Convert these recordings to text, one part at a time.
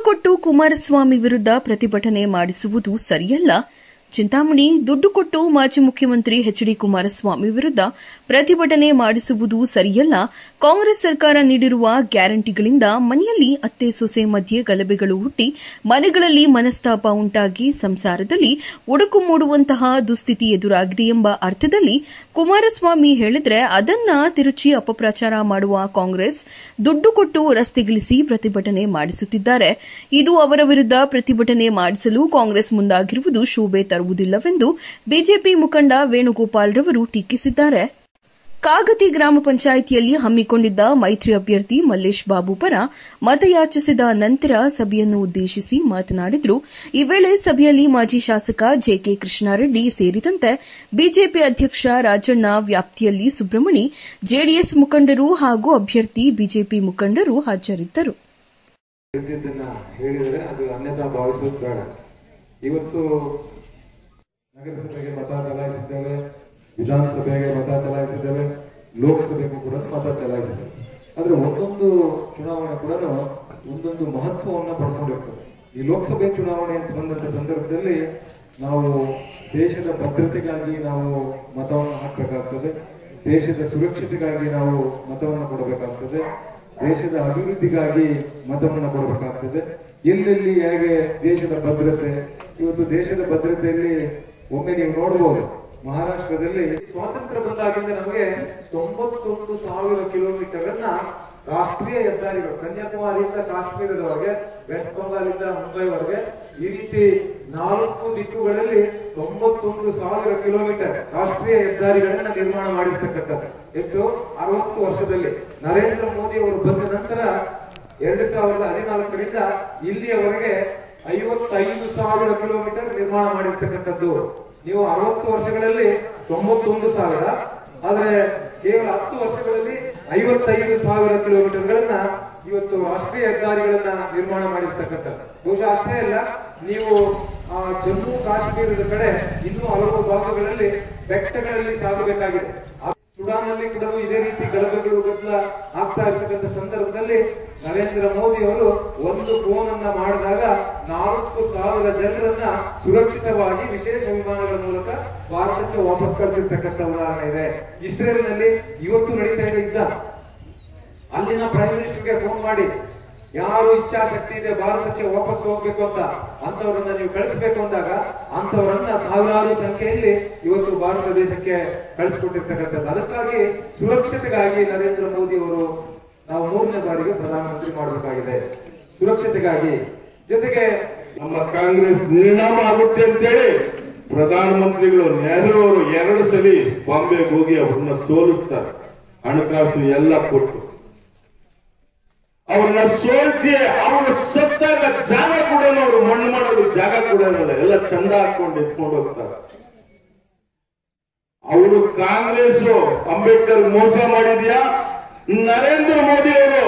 ಕೊಟ್ಟು ಕುಮಾರಸ್ವಾಮಿ ವಿರುದ್ಧ ಪ್ರತಿಭಟನೆ ಮಾಡಿಸುವುದು ಸರಿಯಲ್ಲ. ಚಿಂತಾಮಣಿ ದುಡ್ಡು ಕೊಟ್ಟು ಮಾಜಿ ಮುಖ್ಯಮಂತ್ರಿ ಎಚ್ಡಿ ಕುಮಾರಸ್ವಾಮಿ ವಿರುದ್ಧ ಪ್ರತಿಭಟನೆ ಮಾಡಿಸುವುದು ಸರಿಯಲ್ಲ. ಕಾಂಗ್ರೆಸ್ ಸರ್ಕಾರ ನೀಡಿರುವ ಗ್ಯಾರಂಟಿಗಳಿಂದ ಮನೆಯಲ್ಲಿ ಅತ್ತೆ ಸೊಸೆ ಮಧ್ಯೆ ಗಲಭೆಗಳು ಹುಟ್ಟಿ ಮನೆಗಳಲ್ಲಿ ಮನಸ್ತಾಪ ಉಂಟಾಗಿ ಸಂಸಾರದಲ್ಲಿ ಒಡಕು ಮೂಡುವಂತಹ ದುಸ್ಥಿತಿ ಎದುರಾಗಿದೆ ಎಂಬ ಅರ್ಥದಲ್ಲಿ ಕುಮಾರಸ್ವಾಮಿ ಹೇಳಿದರೆ ಅದನ್ನ ತಿರುಚಿ ಅಪಪ್ರಚಾರ ಮಾಡುವ ಕಾಂಗ್ರೆಸ್ ದುಡ್ಡು ಕೊಟ್ಟು ರಸ್ತೆಗಿಳಿಸಿ ಪ್ರತಿಭಟನೆ ಮಾಡಿಸುತ್ತಿದ್ದಾರೆ. ಇದು ಅವರ ವಿರುದ್ಧ ಪ್ರತಿಭಟನೆ ಮಾಡಿಸಲು ಕಾಂಗ್ರೆಸ್ ಮುಂದಾಗಿರುವುದು ಶೋಭೆ ತರುವುದಿಲ್ಲವೆಂದು ಬಿಜೆಪಿ ಮುಖಂಡ ವೇಣುಗೋಪಾಲ್ ರವರು ಟೀಕಿಸಿದ್ದಾರೆ. ಕಾಗತಿ ಗ್ರಾಮ ಪಂಚಾಯಿತಿಯಲ್ಲಿ ಹಮ್ಮಿಕೊಂಡಿದ್ದ ಮೈತ್ರಿ ಅಭ್ಯರ್ಥಿ ಮಲ್ಲೇಶ್ ಬಾಬು ಪರ ಮತಯಾಚಿಸಿದ ನಂತರ ಸಭೆಯನ್ನು ಉದ್ದೇಶಿಸಿ ಮಾತನಾಡಿದರು. ಈ ವೇಳೆ ಸಭೆಯಲ್ಲಿ ಮಾಜಿ ಶಾಸಕ ಜೆಕೆ ಕೃಷ್ಣಾರೆಡ್ಡಿ ಸೇರಿದಂತೆ ಬಿಜೆಪಿ ಅಧ್ಯಕ್ಷ ರಾಜಣ್ಣ ವ್ಯಾಪ್ತಿಯಲ್ಲಿ ಸುಬ್ರಹ್ಮಣಿ, ಜೆಡಿಎಸ್ ಮುಖಂಡರು ಹಾಗೂ ಅಭ್ಯರ್ಥಿ ಬಿಜೆಪಿ ಮುಖಂಡರು ಹಾಜರಿದ್ದರು. ನಗರಸಭೆಗೆ ಮತ ಚಲಾಯಿಸಿದ್ದೇವೆ, ವಿಧಾನಸಭೆಗೆ ಮತ ಚಲಾಯಿಸಿದ್ದೇವೆ, ಲೋಕಸಭೆಗೂ ಕೂಡ ಮತ ಚಲಾಯಿಸಿದ್ದೇವೆ. ಆದ್ರೆ ಒಂದೊಂದು ಚುನಾವಣೆ ಕೂಡ ಒಂದೊಂದು ಮಹತ್ವವನ್ನು ಪಡ್ಕೊಂಡಿರ್ತದೆ. ಈ ಲೋಕಸಭೆ ಚುನಾವಣೆ ಅಂತ ಬಂದಂತ ಸಂದರ್ಭದಲ್ಲಿ ನಾವು ದೇಶದ ಭದ್ರತೆಗಾಗಿ ನಾವು ಮತವನ್ನು ಹಾಕಬೇಕಾಗ್ತದೆ, ದೇಶದ ಸುರಕ್ಷತೆಗಾಗಿ ನಾವು ಮತವನ್ನು ಕೊಡಬೇಕಾಗ್ತದೆ, ದೇಶದ ಅಭಿವೃದ್ಧಿಗಾಗಿ ಮತವನ್ನು ಕೊಡಬೇಕಾಗ್ತದೆ. ಎಲ್ಲೆಲ್ಲಿ ಹೇಗೆ ದೇಶದ ಭದ್ರತೆ, ಇವತ್ತು ದೇಶದ ಭದ್ರತೆಯಲ್ಲಿ ಒಮ್ಮೆ ನೀವು ನೋಡಬಹುದು, ಮಹಾರಾಷ್ಟ್ರದಲ್ಲಿ ಸ್ವಾತಂತ್ರ್ಯ ಬಂದಾಗಿಂದ ನಮಗೆ 91,000 ಕಿಲೋಮೀಟರ್ ಅನ್ನ ರಾಷ್ಟ್ರೀಯ ಹೆದ್ದಾರಿಗಳು, ಕನ್ಯಾಕುಮಾರಿಯಿಂದ ಕಾಶ್ಮೀರದವರೆಗೆ, ವೆಸ್ಟ್ ಬಂಗಾಲಿಂದ ಮುಂಬೈವರೆಗೆ, ಈ ರೀತಿ 4 ದಿಕ್ಕುಗಳಲ್ಲಿ 91,000 ಕಿಲೋಮೀಟರ್ ರಾಷ್ಟ್ರೀಯ ಹೆದ್ದಾರಿಗಳನ್ನ ನಿರ್ಮಾಣ ಮಾಡಿರ್ತಕ್ಕಂಥದ್ದು. ಎಷ್ಟು 60 ವರ್ಷದಲ್ಲಿ. ನರೇಂದ್ರ ಮೋದಿ ಅವರು ಬಂದ ನಂತರ 2014ರಿಂದ ಇಲ್ಲಿಯವರೆಗೆ 55,000 ಕಿಲೋಮೀಟರ್ ನಿರ್ಮಾಣ ಮಾಡಿರ್ತಕ್ಕಂಥದ್ದು. ನೀವು 60 ವರ್ಷಗಳಲ್ಲಿ 91,000, ಆದ್ರೆ ಕೇವಲ 10 ವರ್ಷಗಳಲ್ಲಿ 55,000 ಕಿಲೋಮೀಟರ್ಗಳನ್ನ ಇವತ್ತು ರಾಷ್ಟ್ರೀಯ ಹೆದ್ದಾರಿಗಳನ್ನ ನಿರ್ಮಾಣ ಮಾಡಿರ್ತಕ್ಕಂಥದ್ದು. ಬಹುಶಃ ಅಷ್ಟೇ ಅಲ್ಲ, ನೀವು ಜಮ್ಮು ಕಾಶ್ಮೀರದ ಕಡೆ ಇನ್ನೂ ಹಲವು ಭಾಗಗಳಲ್ಲಿ ಬೆಟ್ಟಗಳಲ್ಲಿ ಸಾಗಬೇಕಾಗಿದೆ. ಸುಡಾನ್ನಲ್ಲಿ ಕೂಡ ಇದೇ ರೀತಿ ಗಲಭೆಗಳು ಗದ್ದಲ ಆಗ್ತಾ ಇರ್ತಕ್ಕಂಥ ಸಂದರ್ಭದಲ್ಲಿ ನರೇಂದ್ರ ಮೋದಿ ಅವರು ಒಂದು ಫೋನ್ ಅನ್ನ ಮಾಡಿದಾಗ 4,000 ಜನರನ್ನ ಸುರಕ್ಷಿತವಾಗಿ ವಿಶೇಷ ವಿಮಾನಗಳ ಮೂಲಕ ಭಾರತಕ್ಕೆ ವಾಪಸ್ ಕಳಿಸಿರ್ತಕ್ಕಂಥ ಉದಾಹರಣೆ ಇದೆ. ಇಸ್ರೇಲ್ನಲ್ಲಿ ಇವತ್ತು ನಡೀತಾ ಇದ್ದ ಅಲ್ಲಿನ ಪ್ರೈಮ್ ಮಿನಿಸ್ಟರ್ಗೆ ಫೋನ್ ಮಾಡಿ, ಯಾರು ಇಚ್ಛಾಶಕ್ತಿ ಇದೆ ಭಾರತಕ್ಕೆ ವಾಪಸ್ ಹೋಗ್ಬೇಕು ಅಂತ ಅಂತವರನ್ನ ನೀವು ಕಳಿಸಬೇಕು ಅಂದಾಗ ಅಂತವರನ್ನ ಸಾವಿರಾರು ಸಂಖ್ಯೆಯಲ್ಲಿ ಇವತ್ತು ಭಾರತ ದೇಶಕ್ಕೆ ಕಳಿಸಿಕೊಟ್ಟಿರ್ತಕ್ಕಂಥದ್ದು. ಅದಕ್ಕಾಗಿ ಸುರಕ್ಷತೆಗಾಗಿ ನರೇಂದ್ರ ಮೋದಿ ಅವರು ನಾವು 3ನೇ ಬಾರಿಗೆ ಪ್ರಧಾನಮಂತ್ರಿ ಮಾಡಬೇಕಾಗಿದೆ, ಸುರಕ್ಷತೆಗಾಗಿ. ಜೊತೆಗೆ ನಮ್ಮ ಕಾಂಗ್ರೆಸ್ ನಿರ್ನಾಮ ಆಗುತ್ತೆ ಅಂತೇಳಿ ಪ್ರಧಾನಮಂತ್ರಿಗಳು ನೆಹರು ಅವರು 2 ಸಲ ಬಾಂಬೆಗೆ ಹೋಗಿ ಅವ್ರನ್ನ ಸೋಲಿಸ್ತಾರೆ, ಹಣಕಾಸು ಎಲ್ಲ ಕೊಟ್ಟು ಅವ್ರನ್ನ ಸೋಲಿಸಿ ಅವ್ರನ್ನ ಸತ್ತಾಗ ಜಾಗ ಕೂಡ ಅವರು ಮಣ್ಣು ಮಾಡೋದು ಜಾಗ ಕೂಡ ಎಲ್ಲ ಚಂದ ಹಾಕೊಂಡು ಎತ್ಕೊಂಡು ಹೋಗ್ತಾರೆ. ಅವರು ಕಾಂಗ್ರೆಸ್ ಅಂಬೇಡ್ಕರ್ ಮೋಸ ಮಾಡಿದ್ಯಾ? ನರೇಂದ್ರ ಮೋದಿ ಅವರು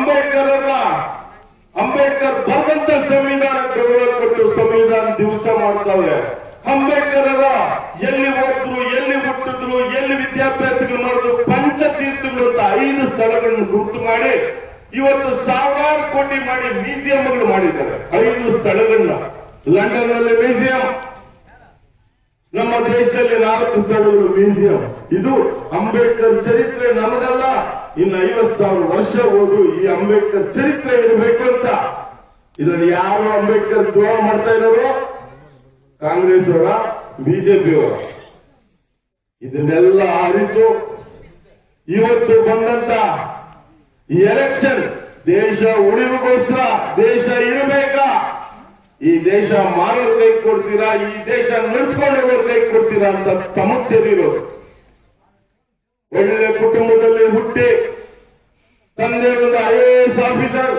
ಅಂಬೇಡ್ಕರ್ ಬರೆದಂತ ಸಂವಿಧಾನ ಗೌರವ ಕೊಟ್ಟು ಸಂವಿಧಾನ ದಿವಸ ಮಾಡ್ತಾವ್ರೆ. ಅಂಬೇಡ್ಕರ್ ಎಲ್ಲಿ ಓದಿದ್ರು, ಎಲ್ಲಿ ಹುಟ್ಟಿದ್ರು, ಎಲ್ಲಿ ವಿದ್ಯಾಭ್ಯಾಸಗಳು ಮಾಡಿದ್ರು, ಪಂಚತೀರ್ಥಗಳು ಅಂತ 5 ಸ್ಥಳಗಳನ್ನು ಗುರುತು ಮಾಡಿ ಇವತ್ತು 1,000 ಕೋಟಿ ಮಾಡಿ ಮ್ಯೂಸಿಯಂಗಳು ಮಾಡಿದ್ದಾರೆ. 5 ಸ್ಥಳಗಳನ್ನ. ಲಂಡನ್ ನಲ್ಲಿ ಮ್ಯೂಸಿಯಂ, ನಮ್ಮ ದೇಶದಲ್ಲಿ 4 ಸ್ಥಳಗಳು ಮ್ಯೂಸಿಯಂ. ಇದು ಅಂಬೇಡ್ಕರ್ ಚರಿತ್ರೆ ನಮಗಲ್ಲ, ಇನ್ನು 50,000 ವರ್ಷ ಓದು ಈ ಅಂಬೇಡ್ಕರ್ ಚರಿತ್ರೆ ಇರಬೇಕು ಅಂತ. ಇದರಲ್ಲಿ ಯಾರು ಅಂಬೇಡ್ಕರ್ ದ್ರೋಹ ಮಾಡ್ತಾ ಇರೋರು? ಕಾಂಗ್ರೆಸ್ ಅವರ, ಬಿಜೆಪಿ ಅವರ. ಇದನ್ನೆಲ್ಲ ಅರಿತು ಇವತ್ತು ಬಂದಂತ ಈ ಎಲೆಕ್ಷನ್ ದೇಶ ಉಳಿವಿಗೋಸ್ಕರ, ದೇಶ ಇರಬೇಕಾ, ಈ ದೇಶ ಮಾರೋರ್ ಕೈ ಕೊಡ್ತೀರಾ, ಈ ದೇಶ ನಡೆಸ್ಕೊಂಡು ಹೋಗೋರ್ ಕೈ ಕೊಡ್ತೀರಾ ಅಂತ ತಮಗ್ ಸೇರಿರೋದು. ಒಳ್ಳೆ ಕುಟುಂಬದಲ್ಲಿ ಹುಟ್ಟಿ ತಂದೆ ಒಂದು IAS ಆಫೀಸರ್,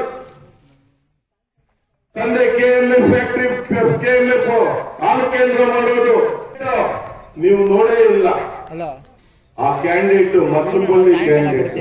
ತಂದೆ KMF ಫ್ಯಾಕ್ಟರಿ, KMF ಹಾಲು ಕೇಂದ್ರ ಮಾಡೋದು ನೀವು ನೋಡೇ ಇಲ್ಲ. ಆ candidate Madanapalli candidate,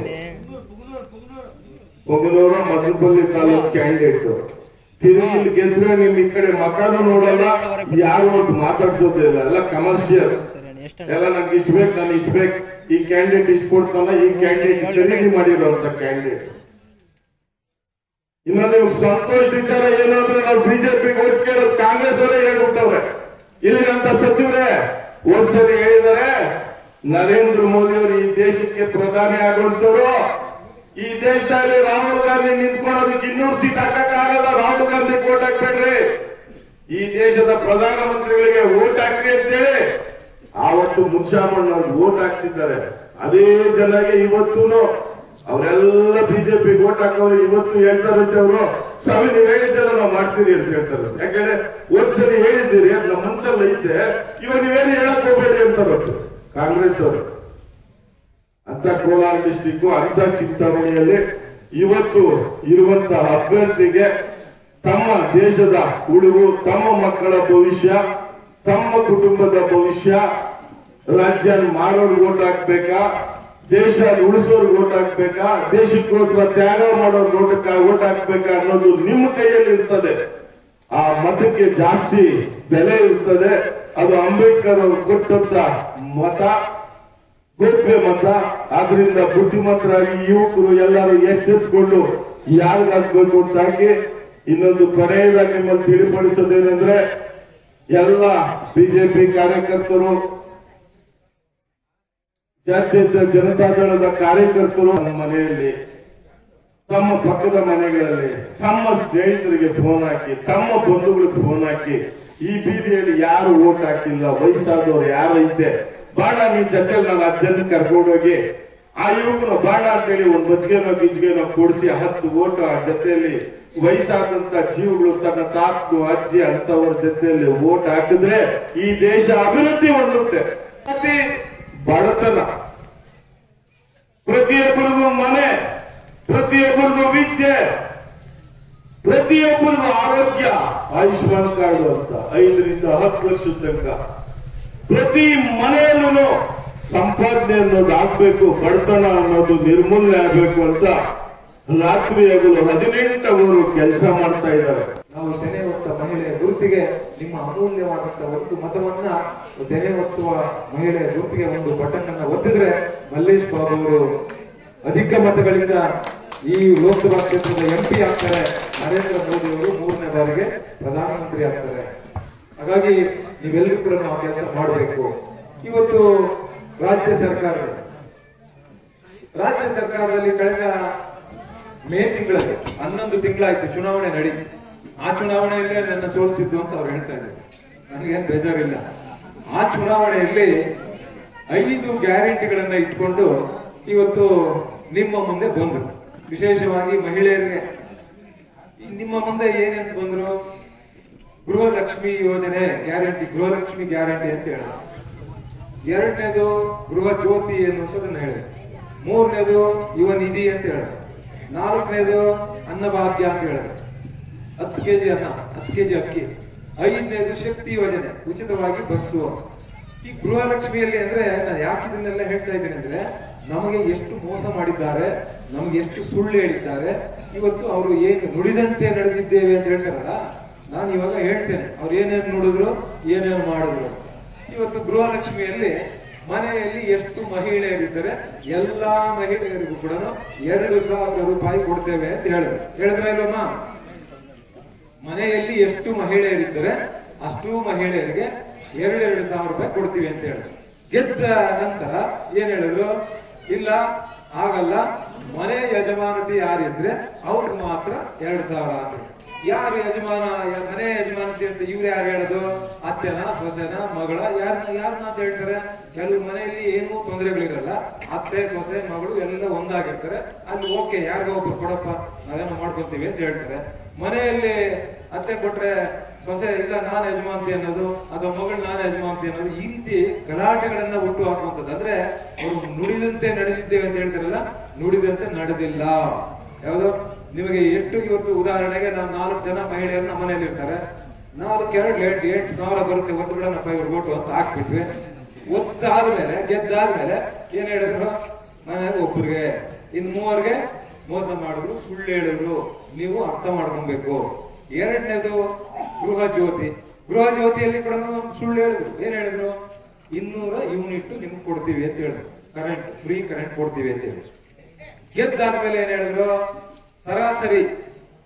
Punganur Madanapalli taluk candidate. ತಿರುಗಿ ಗೆದ್ರೆ ನಿಮ್ ಈ ಕಡೆ ಮಕಾನು ನೋಡಲ್ಲ, ಯಾರು ಒಂದು ಮಾತಾಡ್ಸೋದೇ ಇಲ್ಲ, ಎಲ್ಲ ಕಮರ್ಷಿಯಲ್. ಎಲ್ಲ ನಂಗೆ ಇಷ್ಟ ಬೇಕು, ನಾನು ಇಷ್ಟ ಬೇಕು, ಈ ಕ್ಯಾಂಡಿಡೇಟ್ ಇಷ್ಟ ಕೊಡ್ತಾನ, ಈ ಕ್ಯಾಂಡಿಡೇಟ್ ಖರೀದಿ ಮಾಡಿರುವಂತ ಕ್ಯಾಂಡಿಡೇಟ್. ಇನ್ನು ನಿಮ್ಗೆ ಸಂತೋಷ ವಿಚಾರ ಏನು ಅಂದ್ರೆ ನಾವು ಬಿಜೆಪಿಗೆ ಓಟ್ ಕೇಳೋದು ಕಾಂಗ್ರೆಸ್ ಅವರೇ ಹೇಳ್ಬಿಟ್ಟವ್ರೆ. ಇಲ್ಲಿನಂತ ಸಚಿವರೇ ಒಂದ್ಸರಿ ಹೇಳಿದ್ದಾರೆ, ನರೇಂದ್ರ ಮೋದಿ ಅವರು ಈ ದೇಶಕ್ಕೆ ಪ್ರಧಾನಿ ಆಗುವಂತವ್ರು, ಈ ದೇಶದಲ್ಲಿ ರಾಹುಲ್ ಗಾಂಧಿ ನಿಂತ್ಕೊಳ್ಳೋದಕ್ಕೆ 200 ಸೀಟ್ ಹಾಕಕ್ಕಾಗಲ್ಲ, ರಾಹುಲ್ ಗಾಂಧಿ ಓಟ್ ಹಾಕ್ಬೇಡ್ರಿ, ಈ ದೇಶದ ಪ್ರಧಾನಮಂತ್ರಿಗಳಿಗೆ ಓಟ್ ಹಾಕ್ರಿ ಅಂತೇಳಿ ಆವತ್ತು ಮುನ್ಷಾಮಣ್ಣವ್ರಿಗೆ ಓಟ್ ಹಾಕ್ಸಿದ್ದಾರೆ. ಅದೇ ಜನಗೆ ಇವತ್ತು ಅವರೆಲ್ಲ ಬಿಜೆಪಿ ಓಟ್ ಹಾಕೋರು ಇವತ್ತು ಹೇಳ್ತಾರಂತೆ ಅವರು, ಸ್ವಾಮಿ ನೀವ್ ಹೇಳಿದ್ದೆಲ್ಲ ನಾವು ಮಾಡ್ತೀರಿ ಅಂತ ಹೇಳ್ತಾರೆ. ಯಾಕಂದ್ರೆ ಒಂದ್ಸರಿ ಹೇಳಿದ್ದೀರಿ, ಅದ್ ನಮ್ಮ ಮನ್ಸಲ್ಲಿ ಐತೆ, ಇವಾಗ ನೀವೇನು ಹೇಳಕ್ ಹೋಗ್ಬೇಡಿ ಅಂತಾರತ್ತು ಕಾಂಗ್ರೆಸ್ ಅವರು. ಅಂತ ಕೋಲಾರ ಡಿಸ್ಟಿಕ್ ಅಂತ ಚಿಂತಾಮಣಿಯಲ್ಲಿ ಇವತ್ತು ಇರುವಂತಹ ಅಭ್ಯರ್ಥಿಗೆ ತಮ್ಮ ದೇಶದ ಉಳಿವು, ತಮ್ಮ ಮಕ್ಕಳ ಭವಿಷ್ಯ, ತಮ್ಮ ಕುಟುಂಬದ ಭವಿಷ್ಯ, ರಾಜ್ಯ ಮಾಡೋರ್ಗೆ ಓಟ್ ಹಾಕ್ಬೇಕಾ, ದೇಶ ಉಳಿಸೋರ್ಗೆ ಓಟ್ ಹಾಕ್ಬೇಕಾ, ದೇಶಕ್ಕೋಸ್ಕರ ತ್ಯಾಗ ಮಾಡೋರ್ಗೆ ಓಟ್ ಹಾಕ್ಬೇಕಾ ಅನ್ನೋದು ನಿಮ್ಮ ಕೈಯಲ್ಲಿ ಇರ್ತದೆ. ಆ ಮತಕ್ಕೆ ಜಾಸ್ತಿ ಬೆಲೆ ಇರ್ತದೆ. ಅದು ಅಂಬೇಡ್ಕರ್ ಅವರು ಕೊಟ್ಟಂತ ಮತ, ಗೋಪ್ಯ ಮತ. ಆದ್ರಿಂದ ಬುದ್ಧಿಮಂತರಾಗಿ ಯುವಕರು ಎಲ್ಲರೂ ಎಚ್ಚೆತ್ಕೊಂಡು ಯಾರಿಗಾಗ್ಬೇಕು ಅಂತ ಹಾಕಿ. ಇನ್ನೊಂದು ಕೊನೆಯದಾಗಿ ನಿಮ್ಮಲ್ಲಿ ತಿಳಿಪಡಿಸೋದೇನೆಂದ್ರೆ, ಎಲ್ಲ ಬಿಜೆಪಿ ಕಾರ್ಯಕರ್ತರು, ಜಾತ್ಯತೀತ ಜನತಾದಳದ ಕಾರ್ಯಕರ್ತರು ನಮ್ಮ ಮನೆಯಲ್ಲಿ, ತಮ್ಮ ಪಕ್ಕದ ಮನೆಗಳಲ್ಲಿ, ತಮ್ಮ ಸ್ನೇಹಿತರಿಗೆ ಫೋನ್ ಹಾಕಿ, ತಮ್ಮ ಬಂಧುಗಳಿಗೆ ಫೋನ್ ಹಾಕಿ, ಈ ಬೀದಿಯಲ್ಲಿ ಯಾರು ಓಟ್ ಹಾಕಿಲ್ಲ, ವಯಸ್ಸಾದವ್ರು ಯಾರೈತೆ ಬಾಣ ನಿನ್ ಜೊತೆ ನನ್ನ ಅಜ್ಜನ ಕರ್ಕೊಂಡೋಗಿ ಆ ಯುವಕನ ಬಾಣ ಅಂತೇಳಿ ಒಂದ್ ಬಜ್ಗೆನೋ ಗಿಜ್ಗೆನೋ ಕೊಡಿಸಿ 10 ಓಟ್ ಆ ಜೊತೆಯಲ್ಲಿ ವಯಸ್ಸಾದಂತ ಜೀವಗಳು ತನ್ನ ತಾತು ಅಜ್ಜಿ ಅಂತವ್ರ ಜೊತೆಯಲ್ಲಿ ಓಟ್ ಹಾಕಿದ್ರೆ ಈ ದೇಶ ಅಭಿವೃದ್ಧಿ ಹೊಂದುತ್ತೆ. ಪ್ರತಿ ಬಡತನ, ಪ್ರತಿಯೊಬ್ಬರಿಗೂ ಮನೆ, ಪ್ರತಿಯೊಬ್ಬರಿಗೂ ವಿದ್ಯೆ, ಪ್ರತಿಯೊಬ್ಬರಿಗೂ ಆರೋಗ್ಯ, ಆಯುಷ್ಮಾನ್ ಕಾರ್ಡ್ ಅಂತ 5 ರಿಂದ 10 ಲಕ್ಷದ ತನಕ ಪ್ರತಿ ಮನೆಯಲ್ಲೂ ಸಂಪಾದನೆ ಅನ್ನೋದು ಆಗ್ಬೇಕು, ಬಡತನ ಅನ್ನೋದು ನಿರ್ಮೂಲನೆ ಆಗ್ಬೇಕು ಅಂತ ರಾತ್ರಿ ಹಗಲು 18 ಅವರು ಕೆಲಸ ಮಾಡ್ತಾ ಇದ್ದಾರೆ. ನಾವು ತೆನೆ ಹೊತ್ತ ಮಹಿಳೆಯ ಗುರುತಿಗೆ ನಿಮ್ಮ ಅಮೂಲ್ಯವಾದಂತಹ ಒಂದು ಮತವನ್ನ ತೆನೆ ಹೊತ್ತುವ ಮಹಿಳೆಯ ಗುರುತಿಗೆ ಒಂದು ಬಟನ್ ಅನ್ನ ಒತ್ತಿದ್ರೆ ಮಲ್ಲೇಶ್ ಬಾಬು ಅವರು ಅಧಿಕ ಮತಗಳಿಂದ ಈ ಲೋಕಸಭಾ ಕ್ಷೇತ್ರದ MP ಆಗ್ತಾರೆ. ನರೇಂದ್ರ ಮೋದಿ ಅವರು 3ನೇ ಬಾರಿಗೆ ಪ್ರಧಾನಮಂತ್ರಿ ಆಗ್ತಾರೆ. ಹಾಗಾಗಿ ನೀವೆಲ್ಲರೂ ಕೂಡ ನಾವು ಕೆಲಸ ಮಾಡಬೇಕು. ಇವತ್ತು ರಾಜ್ಯ ಸರ್ಕಾರದಲ್ಲಿ ಕಳೆದ ಮೇ ತಿಂಗಳಲ್ಲಿ 11 ತಿಂಗಳಾಯ್ತು ಚುನಾವಣೆ ನಡಿ. ಆ ಚುನಾವಣೆಯಲ್ಲೇ ನನ್ನ ಸೋಲಿಸಿದ್ದು ಅಂತ ಅವ್ರು ಹೇಳ್ತಾ ಇದ್ದಾರೆ. ನನಗೇನು ಬೇಜಾರಿಲ್ಲ. ಆ ಚುನಾವಣೆಯಲ್ಲಿ 5 ಗ್ಯಾರಂಟಿಗಳನ್ನ ಇಟ್ಕೊಂಡು ಇವತ್ತು ನಿಮ್ಮ ಮುಂದೆ ಬಂದ್ರು. ವಿಶೇಷವಾಗಿ ಮಹಿಳೆಯರಿಗೆ ನಿಮ್ಮ ಮುಂದೆ ಏನಂತ ಬಂದ್ರು, ಗೃಹಲಕ್ಷ್ಮಿ ಯೋಜನೆ ಗ್ಯಾರಂಟಿ, ಗೃಹಲಕ್ಷ್ಮಿ ಗ್ಯಾರಂಟಿ ಅಂತ ಹೇಳಿದ್ರು. 2ನೇದು ಗೃಹ ಜ್ಯೋತಿ ಎನ್ನುವಂಥದ್ದನ್ನ ಹೇಳಿದ್ರು. 3ನೇದು ಯುವ ನಿಧಿ ಅಂತ ಹೇಳಿದ್ರು. 4ನೇದು ಅನ್ನಭಾಗ್ಯ ಅಂತ ಹೇಳಿದ್ರು, 10 ಕೆಜಿ ಅನ್ನ, 10 ಕೆಜಿ ಅಕ್ಕಿ. 5ನೇದು ಶಕ್ತಿ ಯೋಜನೆ, ಉಚಿತವಾಗಿ ಬಸ್ಸು. ಈ ಗೃಹಲಕ್ಷ್ಮಿಯಲ್ಲಿ ಅಂದ್ರೆ ನಾನು ಯಾಕೆ ಇದನ್ನೆಲ್ಲ ಹೇಳ್ತಾ ಇದ್ದೀನಿ ಅಂದ್ರೆ, ನಮಗೆ ಎಷ್ಟು ಮೋಸ ಮಾಡಿದ್ದಾರೆ, ನಮ್ಗೆ ಎಷ್ಟು ಸುಳ್ಳು ಹೇಳಿದ್ದಾರೆ. ಇವತ್ತು ಅವರು ಏನು ನುಡಿದಂತೆ ನಡೆದಿದ್ದೇವೆ ಅಂತ ಹೇಳ್ತಾರಲ್ಲ, ನಾನು ಇವಾಗ ಹೇಳ್ತೇನೆ ಅವ್ರು ಏನೇನು ನುಡಿದ್ರು, ಏನೇನು ಮಾಡಿದ್ರು. ಇವತ್ತು ಗೃಹಲಕ್ಷ್ಮಿಯಲ್ಲಿ ಮನೆಯಲ್ಲಿ ಎಷ್ಟು ಮಹಿಳೆಯರಿದ್ದಾರೆ ಎಲ್ಲಾ ಮಹಿಳೆಯರಿಗೂ ಕೂಡ 2,000 ರೂಪಾಯಿ ಕೊಡ್ತೇವೆ ಅಂತ ಹೇಳಿದ್ರೆ ಇಲ್ಲಮ್ಮ. ಮನೆಯಲ್ಲಿ ಎಷ್ಟು ಮಹಿಳೆಯರಿದ್ದಾರೆ ಅಷ್ಟು ಮಹಿಳೆಯರಿಗೆ 2,000 ರೂಪಾಯಿ ಕೊಡ್ತೀವಿ ಅಂತ ಹೇಳಿದ್ರು. ಗೆದ್ದ ನಂತರ ಏನ್ ಹೇಳಿದ್ರು, ಇಲ್ಲ ಆಗಲ್ಲ, ಮನೆ ಯಜಮಾನತಿ ಯಾರಿದ್ರೆ ಅವ್ರಿಗೆ ಮಾತ್ರ 2,000 ಅಂತ. ಯಾರು ಯಜಮಾನ, ಮನೆ ಯಜಮಾನತಿ ಅಂತ ಇವ್ರು ಯಾರು ಹೇಳೋದು, ಅತ್ತೆನ, ಸೊಸೆನ, ಮಗಳ, ಯಾರನ್ನ ಅಂತ ಹೇಳ್ತಾರೆ. ಕೆಲವು ಮನೆಯಲ್ಲಿ ಏನೂ ತೊಂದರೆಗಳಿರಲ್ಲ, ಅತ್ತೆ, ಸೊಸೆ, ಮಗಳು ಎಲ್ಲ ಒಂದಾಗಿರ್ತಾರೆ. ಅಲ್ಲಿ ಓಕೆ, ಯಾರಿಗೋ ಒಬ್ರು ಕೊಡಪ್ಪ ನಾವೇನೋ ಮಾಡ್ಕೊತೀವಿ ಅಂತ ಹೇಳ್ತಾರೆ. ಮನೆಯಲ್ಲಿ ಅತ್ತೆ ಕೊಟ್ರೆ ಸೊಸೆ ಇಲ್ಲ ನಾನು ಯಜಮಾನತಿ ಅನ್ನೋದು, ಅಥವಾ ಮಗಳು ನಾನು ಯಜಮಾನತಿ ಅನ್ನೋದು, ಈ ರೀತಿ ಗಲಾಟೆಗಳನ್ನ ಹುಟ್ಟು ಹಾಕುವಂಥದ್ದು. ಅಂದ್ರೆ ಅವರು ನುಡಿದಂತೆ ನಡೆದಿದ್ದೇವೆ ಅಂತ ಹೇಳ್ತಾರಲ್ಲ, ನುಡಿದಂತೆ ನಡೆದಿಲ್ಲ. ಯಾವುದು ನಿಮಗೆ ಎಷ್ಟು ಇವತ್ತು ಉದಾಹರಣೆಗೆ ನಾವು 4 ಜನ ಮಹಿಳೆಯರು ನಮ್ಮ ಮನೆಯಲ್ಲಿ ಇರ್ತಾರೆ. 8,000 ಬರುತ್ತೆ, ಒತ್ತು ಬಿಡೋಣಪ್ಪ ಇವ್ರು ಓಟು ಅಂತ ಹಾಕ್ಬಿಟ್ವಿ. ಒತ್ತಾದ್ಮೇಲೆ ಗೆದ್ದಾದ್ಮೇಲೆ ಏನ್ ಹೇಳಿದ್ರು, ಮನೆಯಾಗ ಒಬ್ಬರಿಗೆ, ಇನ್ 3 ಮೋಸ ಮಾಡಿದ್ರು, ಸುಳ್ಳು ಹೇಳಿದ್ರು. ನೀವು ಅರ್ಥ ಮಾಡ್ಕೊಬೇಕು. 2ನೇದು ಗೃಹ ಜ್ಯೋತಿ. ಗೃಹ ಜ್ಯೋತಿಯಲ್ಲಿ ಕೂಡ ಸುಳ್ಳು ಹೇಳಿದ್ರು. ಏನ್ ಹೇಳಿದ್ರು, 200 ಯೂನಿಟ್ ನಿಮ್ಗೆ ಕೊಡ್ತೀವಿ ಅಂತ ಹೇಳಿದ್ರು, ಕರೆಂಟ್, ಫ್ರೀ ಕರೆಂಟ್ ಕೊಡ್ತೀವಿ ಅಂತ ಹೇಳಿದ್ರು. ಗೆದ್ದಾದ್ಮೇಲೆ ಏನ್ ಹೇಳಿದ್ರು, ಸರಾಸರಿ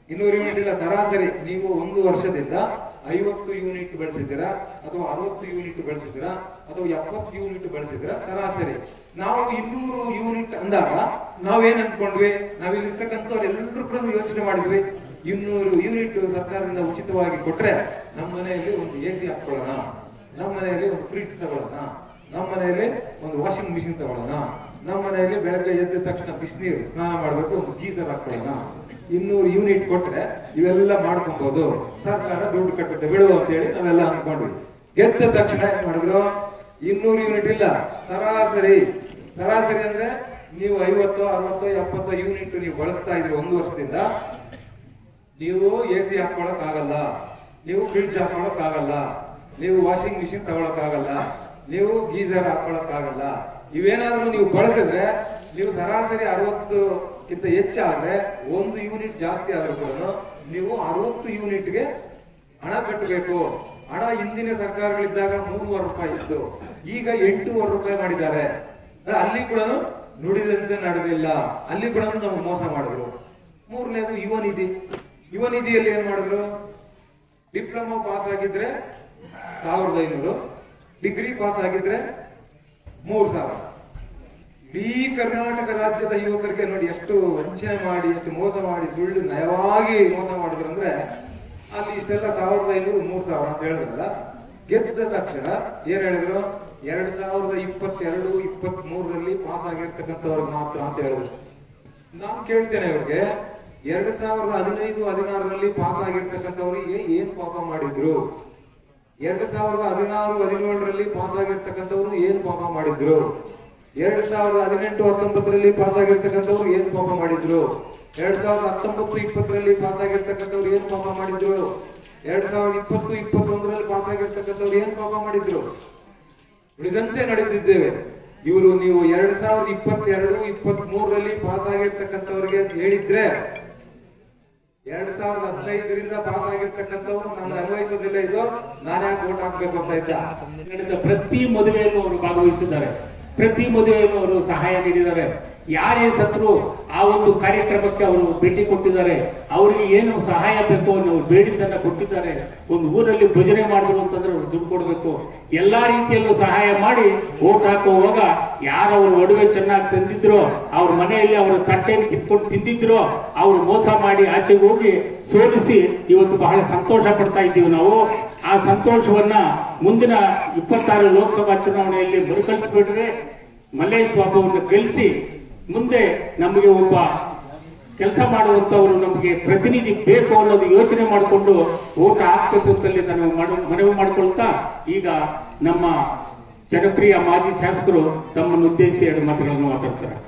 200 ಯೂನಿಟ್ ಇಲ್ಲ, ಸರಾಸರಿ ನೀವು ಒಂದು ವರ್ಷದಿಂದ 50 ಯೂನಿಟ್ ಬೆಳೆಸಿದ್ದೀರಾ ಅಥವಾ 60 ಯೂನಿಟ್ ಬೆಳೆಸಿದ್ದೀರಾ ಅಥವಾ 70 ಯೂನಿಟ್ ಬೆಳೆಸಿದ್ದೀರಾ, ಸರಾಸರಿ. ನಾವು 200 ಯೂನಿಟ್ ಅಂದಾಗ ನಾವೇನ್ ಅಂದ್ಕೊಂಡ್ವಿ, ನಾವಿರ್ತಕ್ಕಂಥವ್ರೆಲ್ಲರೂ ಕೂಡ ಯೋಚನೆ ಮಾಡಿದ್ವಿ, 200 ಯೂನಿಟ್ ಸರ್ಕಾರದಿಂದ ಉಚಿತವಾಗಿ ಕೊಟ್ರೆ ನಮ್ಮ ಮನೆಯಲ್ಲಿ ಒಂದು AC ಹಾಕೊಳ್ಳೋಣ, ನಮ್ಮ ಮನೆಯಲ್ಲಿ ಒಂದು ಫ್ರಿಡ್ಜ್ ತಗೊಳ್ಳೋಣ, ನಮ್ಮ ಮನೆಯಲ್ಲಿ ಒಂದು ವಾಷಿಂಗ್ ಮಿಷಿನ್ ತಗೊಳ್ಳೋಣ, ನಮ್ಮ ಮನೆಯಲ್ಲಿ ಬೆಳಗ್ಗೆ ಎದ್ದ ತಕ್ಷಣ ಬಿಸಿನೀರು ಸ್ನಾನ ಮಾಡ್ಬೇಕು, ಒಂದು ಗೀಸರ್ ಹಾಕೊಳ್ಳೋಣ. 200 ಯೂನಿಟ್ ಕೊಟ್ರೆ ಇವೆಲ್ಲ ಮಾಡ್ಕೊಬಹುದು, ಸರ್ಕಾರ ದುಡ್ಡು ಕಟ್ಟುತ್ತೆ ಬಿಡು ಅಂತ ಹೇಳಿ ನಾವೆಲ್ಲ ಅನ್ಕೊಂಡ್ವಿ. ಗೆದ್ದ ತಕ್ಷಣ ಏನ್ ಮಾಡಿದ್ರು, 200 ಯೂನಿಟ್ ಇಲ್ಲ, ಸರಾಸರಿ ಅಂದ್ರೆ ನೀವು 50, 60, 70 ಯೂನಿಟ್ ನೀವು ಬಳಸ್ತಾ ಇದ್ರಿ ಒಂದು ವರ್ಷದಿಂದ, ನೀವು AC ಹಾಕೊಳಕ್ ಆಗಲ್ಲ, ನೀವು ಫ್ರಿಡ್ಜ್ ಹಾಕೊಳಕ್ ಆಗಲ್ಲ, ನೀವು ವಾಷಿಂಗ್ ಮಿಷಿನ್ ತಗೊಳಕ್ ಆಗಲ್ಲ, ನೀವು ಗೀಸರ್ ಹಾಕೊಳಕ್ ಆಗಲ್ಲ. ಇವೇನಾದ್ರೂ ನೀವು ಬಳಸಿದ್ರೆ ನೀವು ಸರಾಸರಿ 60ಕ್ಕಿಂತ ಹೆಚ್ಚಾದ್ರೆ 1 ಯೂನಿಟ್ ಜಾಸ್ತಿ ಆದ್ರೂ ಕೂಡ ನೀವು 60 ಯೂನಿಟ್ಗೆ ಹಣ ಕಟ್ಟಬೇಕು. ಹಣ ಹಿಂದಿನ ಸರ್ಕಾರಗಳಿದ್ದಾಗ 3,500 ರೂಪಾಯಿ ಇತ್ತು, ಈಗ 8,500 ರೂಪಾಯಿ ಮಾಡಿದ್ದಾರೆ. ಅಲ್ಲಿ ಕೂಡ ನುಡಿದಂತೆ ನಡೆದಿಲ್ಲ, ಅಲ್ಲಿ ಕೂಡ ನಮ್ಗೆ ಮೋಸ ಮಾಡಿದ್ರು. ಮೂರನೇದು ಯುವ ನಿಧಿಯಲ್ಲಿ ಏನ್ ಮಾಡಿದ್ರು, ಡಿಪ್ಲೊಮಾ ಪಾಸ್ ಆಗಿದ್ರೆ 1,500, ಡಿಗ್ರಿ ಪಾಸ್ ಆಗಿದ್ರೆ 3,000. ಇಡೀ ಕರ್ನಾಟಕ ರಾಜ್ಯದ ಯುವಕರಿಗೆ ನೋಡಿ ಎಷ್ಟು ವಂಚನೆ ಮಾಡಿ, ಎಷ್ಟು ಮೋಸ ಮಾಡಿ, ಸುಳ್ಳು ನಯವಾಗಿ ಮೋಸ ಮಾಡಿದ್ರು ಅಂದ್ರೆ ಅಲ್ಲಿ ಇಷ್ಟೆಲ್ಲ 1,500, 3,000 ಅಂತ ಹೇಳಿದ್ರಲ್ಲ. ಗೆದ್ದ ತಕ್ಷಣ ಏನ್ ಹೇಳಿದ್ರು, 2022, 23ರಲ್ಲಿ ಪಾಸ್ ಆಗಿರ್ತಕ್ಕಂಥವ್ರಿಗೆ ಮಾತ್ರ ಅಂತ ಹೇಳಿದ್ರು. ನಾನು ಕೇಳ್ತೇನೆ ಇವ್ರಿಗೆ, 2015, 16ರಲ್ಲಿ ಪಾಸ್ ಆಗಿರ್ತಕ್ಕಂಥವ್ರಿಗೆ ಏನ್ ಪಾಪ ಮಾಡಿದ್ರು? 2016, 17ರಲ್ಲಿ ಪಾಸ್ ಆಗಿರ್ತಕ್ಕಂಥವ್ರು ಏನ್ ಪಾಪ ಮಾಡಿದ್ರು? 2018, 19ರಲ್ಲಿ ಪಾಸ್ ಆಗಿರ್ತಕ್ಕಂಥವ್ರು ಏನ್ ಪಾಪ ಮಾಡಿದ್ರು? 2019, 20ರಲ್ಲಿ ಪಾಸ್ ಆಗಿರ್ತಕ್ಕಂಥವ್ರು ಏನ್ ಪಾಪ ಮಾಡಿದ್ರು? 2020, 21ರಲ್ಲಿ ಪಾಸ್ ಆಗಿರ್ತಕ್ಕಂಥವ್ರು ಏನ್ ಪಾಪ ಮಾಡಿದ್ರು? ಉಳಿದಂತೆ ನಡೆದಿದ್ದೇವೆ. ಇವರು ನೀವು 2022, 23ರಲ್ಲಿ ಪಾಸ್ ಆಗಿರ್ತಕ್ಕಂಥವ್ರಿಗೆ ಹೇಳಿದ್ರೆ 2015ರಿಂದ ಪಾಸ್ ಆಗಿರ್ತಕ್ಕಂಥವ್ರು ನಾನು ಅನ್ವಯಿಸೋದಿಲ್ಲ, ಇದು ನಾನು ಯಾಕೆ ವೋಟ್ ಹಾಕ್ಬೇಕು ಅಂತ ಇದ್ದ. ಪ್ರತಿ ಮದುವೆಯನ್ನು ಅವರು ಭಾಗವಹಿಸಿದ್ದಾರೆ, ಪ್ರತಿ ಮದುವೆಯನ್ನು ಅವರು ಸಹಾಯ ನೀಡಿದ್ದಾರೆ. ಯಾರೇ ಸತ್ರು ಆ ಒಂದು ಕಾರ್ಯಕ್ರಮಕ್ಕೆ ಅವರು ಭೇಟಿ ಕೊಟ್ಟಿದ್ದಾರೆ, ಅವರಿಗೆ ಏನು ಸಹಾಯ ಬೇಕು ಅವರು ಬೇಡಿದ್ದನ್ನ ಕೊಟ್ಟಿದ್ದಾರೆ. ಒಂದು ಊರಲ್ಲಿ ಭಜನೆ ಮಾಡಿದ್ರು ಅಂತಂದ್ರೆ ಅವ್ರು ದುಡ್ಡು ಕೊಡ್ಬೇಕು. ಎಲ್ಲಾ ರೀತಿಯಲ್ಲೂ ಸಹಾಯ ಮಾಡಿ ವೋಟ್ ಹಾಕುವಾಗ ಯಾರವ್ರ ಒಡವೆ ಚೆನ್ನಾಗಿ ತಂದಿದ್ರು, ಅವ್ರ ಮನೆಯಲ್ಲಿ ಅವರ ತಟ್ಟೆಯನ್ನು ಕಿತ್ಕೊಂಡು ತಿಂದಿದ್ರು, ಅವ್ರು ಮೋಸ ಮಾಡಿ ಆಚೆಗೆ ಹೋಗಿ ಸೋಲಿಸಿ ಇವತ್ತು ಬಹಳ ಸಂತೋಷ ಪಡ್ತಾ ಇದ್ದೀವಿ ನಾವು. ಆ ಸಂತೋಷವನ್ನ ಮುಂದಿನ 26 ಲೋಕಸಭಾ ಚುನಾವಣೆಯಲ್ಲಿ ಮರುಕಳಿಸ್ಬಿಟ್ರೆ ಮಲ್ಲೇಶ್ ಬಾಬುವನ್ನು ಗೆಲ್ಲಿಸಿ ಮುಂದೆ ನಮಗೆ ಒಬ್ಬ ಕೆಲಸ ಮಾಡುವಂತವರು ನಮಗೆ ಪ್ರತಿನಿಧಿ ಬೇಕು ಅನ್ನೋದು ಯೋಚನೆ ಮಾಡಿಕೊಂಡು ವೋಟ್ ಹಾಕಬೇಕು ಅಂತಲ್ಲಿ ನಾನು ಮನವಿ ಮಾಡಿಕೊಳ್ತಾ, ಈಗ ನಮ್ಮ ಜನಪ್ರಿಯ ಮಾಜಿ ಶಾಸಕರು ತಮ್ಮನ್ನು ಉದ್ದೇಶಿಸಿ 2 ಮಾತುಗಳನ್ನು ಮಾತಾಡ್ತಾರೆ.